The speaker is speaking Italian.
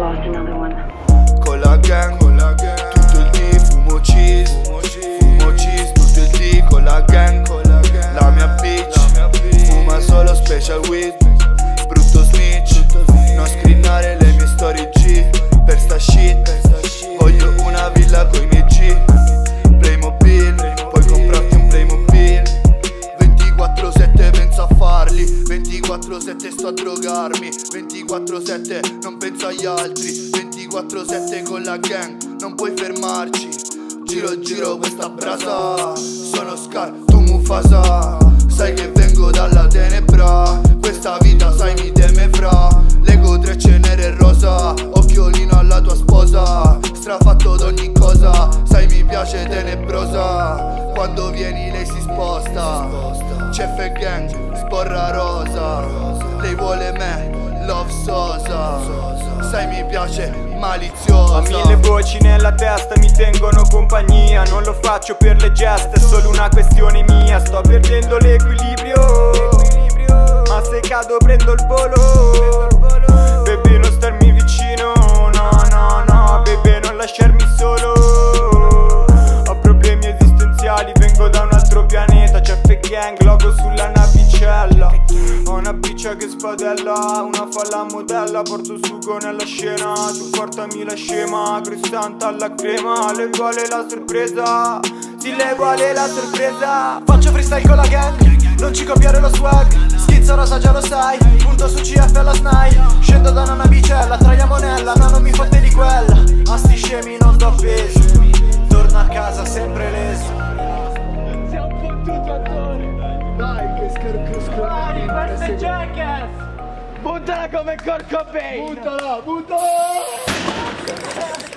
lost another one. Con la gang, tutto il dì fumo cheese, tutto il dì con la gang, la mia bitch, fuma solo special weed, brutto snitch, non screenare le mie storie G, per sta shit, voglio una villa coi miei G, Playmobil, puoi comprarti un Playmobil, 24/7 penso a farli, 24/7 sto a drogarmi, 24/7 non penso agli altri, 24/7 con la gang, non puoi fermarci. Giro questa brasa, sono Scar, tu Mufasa, sai che vengo dalla tenebra, questa vita sai mi teme fra, Lego 3 cenere e rosa, occhiolino alla tua sposa, strafatto d'ogni cosa, sai mi piace tenebrosa, quando vieni lei si sposta, Chef e gang, sporra rosa, lei vuole me, love sosa, sai mi piace maliziosa. Ho mille voci nella testa, mi tengono compagnia, non lo faccio per le gesta, è solo una questione mia, sto perdendo l'equilibrio, ma se cado prendo il volo, baby non starmi vicino, no, baby non lasciarmi solo, ho problemi esistenziali, vengo da un altro pianeta, c'è fake gang, logo sulla navicella, ho una piccia che spadella, una falla modella, porto sugo nella scena, tu portami la scema, cristante alla crema, le vuole la sorpresa, sì le vuole la sorpresa. Faccio freestyle con la gang, non ci copiare lo swag, schizzo rosa già lo sai, punto su CF alla SNAI, scendo da una navicella, traiamo nella, no non mi fotte di quella, a sti scemi non do peso, torno a casa sempre leso. Siamo fottuto attore. Dai che scorcoscorani. Questo è Jackass. Buttala come Kurt Cobain. Buttala.